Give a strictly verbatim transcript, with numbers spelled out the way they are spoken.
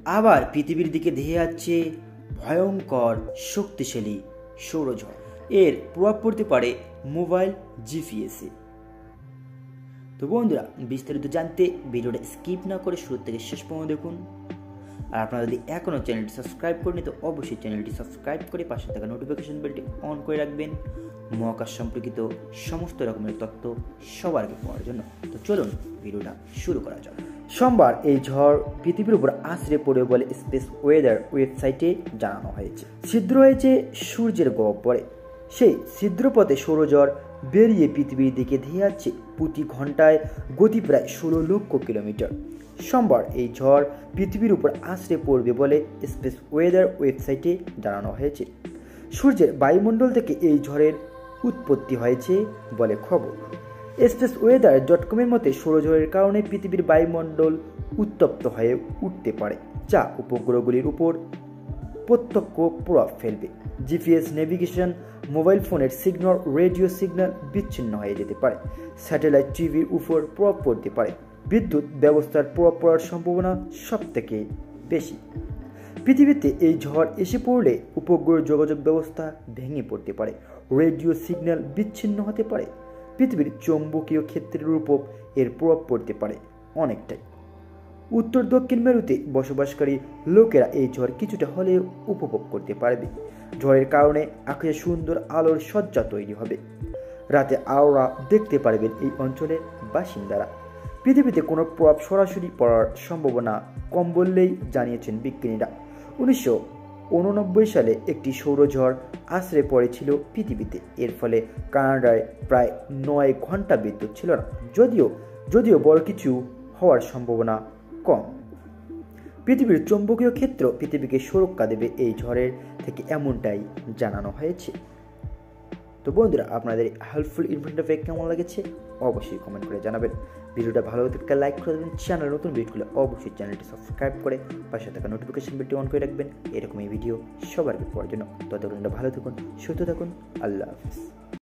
আবার পৃথিবীর দিকে ধেয়ে যাচ্ছে ভয়ঙ্কর শক্তিশালী সৌরঝড়। এর প্রভাব পড়তে পারে মোবাইল জিপিএসে। তো বন্ধুরা, বিস্তারিত জানতে ভিডিওটা স্কিপ না করে শুরু থেকে শেষ পর্যন্ত দেখুন। আর আপনারা যদি এখনও চ্যানেলটি সাবস্ক্রাইব করেনি তো অবশ্যই চ্যানেলটি সাবস্ক্রাইব করে পাশে থাকা নোটিফিকেশন বেলটি অন করে রাখবেন মহাকাশ সম্পর্কিত সমস্ত রকমের তথ্য সবার আগে পাওয়ার জন্য। তো চলুন ভিডিওটা শুরু করা যাক। সোমবার এই ঝড় পৃথিবীর উপর আছড়ে পড়বে বলে স্পেস ওয়েদার ওয়েবসাইটে জানানো হয়েছে। ছিদ্র হয়েছে সূর্যের গহ্বরে, সেই ছিদ্রপথে সৌরঝড় বেরিয়ে পৃথিবীর দিকে ধেয়ে যাচ্ছে প্রতি ঘন্টায় গতি প্রায় ষোলো লক্ষ কিলোমিটার। সোমবার এই ঝড় পৃথিবীর উপর আছড়ে পড়বে বলে স্পেস ওয়েদার ওয়েবসাইটে জানানো হয়েছে। সূর্যের বায়ুমণ্ডল থেকে এই ঝড়ের উৎপত্তি হয়েছে বলে খবর। স্পেস ওয়েদার ডট কমের মতে সৌরঝড়ের কারণে পৃথিবীর বায়ুমণ্ডল উত্তপ্ত হয়ে উঠতে পারে, যা উপগ্রহগুলির উপর প্রত্যক্ষ প্রভাব ফেলবে। জিপিএস নেভিগেশন, মোবাইল ফোনের সিগন্যাল, রেডিও সিগন্যাল বিচ্ছিন্ন হয়ে যেতে পারে। স্যাটেলাইট টিভির উপর প্রভাব পড়তে পারে। বিদ্যুৎ ব্যবস্থার প্রভাব পড়ার সম্ভাবনা সব থেকে বেশি। পৃথিবীতে এই ঝড় এসে পড়লে উপগ্রহ যোগাযোগ ব্যবস্থা ভেঙে পড়তে পারে, রেডিও সিগন্যাল বিচ্ছিন্ন হতে পারে। পৃথিবীর চৌম্বকীয় ক্ষেত্রের উপর এর প্রভাব পড়তে পারে অনেকটাই। উত্তর দক্ষিণ মেরুতে বসবাসকারী লোকেরা এই ঝড় কিছুটা হলেও উপভোগ করতে পারবে। ঝড়ের কারণে আকাশে সুন্দর আলোর সজ্জা তৈরি হবে। রাতে আওরা দেখতে পারবেন এই অঞ্চলের বাসিন্দারা। পৃথিবীতে কোনো প্রভাব সরাসরি পড়ার সম্ভাবনা কম বললেই জানিয়েছেন বিজ্ঞানীরা। উনিশশো উননব্বই সালে একটি সৌরঝড় আছড়ে পড়েছিল পৃথিবীতে। এর ফলে কানাডায় প্রায় নয় ঘন্টা বিদ্যুৎ ছিল না। যদিও যদিও বড় কিছু হওয়ার সম্ভাবনা কম। পৃথিবীর চৌম্বকীয় ক্ষেত্র পৃথিবীকে সুরক্ষা দেবে এই ঝড়ের থেকে, এমনটাই জানানো হয়েছে। তো বন্ধুরা, আপনাদের হেল্পফুল ইনফরমেশনটা কেমন লেগেছে অবশ্যই কমেন্ট করে জানাবেন। ভিডিওটা ভালো থাকলে লাইক করে দেবেন। চ্যানেল নতুন ভিডিওগুলো অবশ্যই চ্যানেলটি সাবস্ক্রাইব করে পাশে থাকা নোটিফিকেশন বেলটি অন করে রাখবেন এরকম এই ভিডিও সবার আগে পাওয়ার জন্য। ততক্ষণ ভালো থাকুন, সুস্থ থাকুন। আল্লাহ হাফিজ।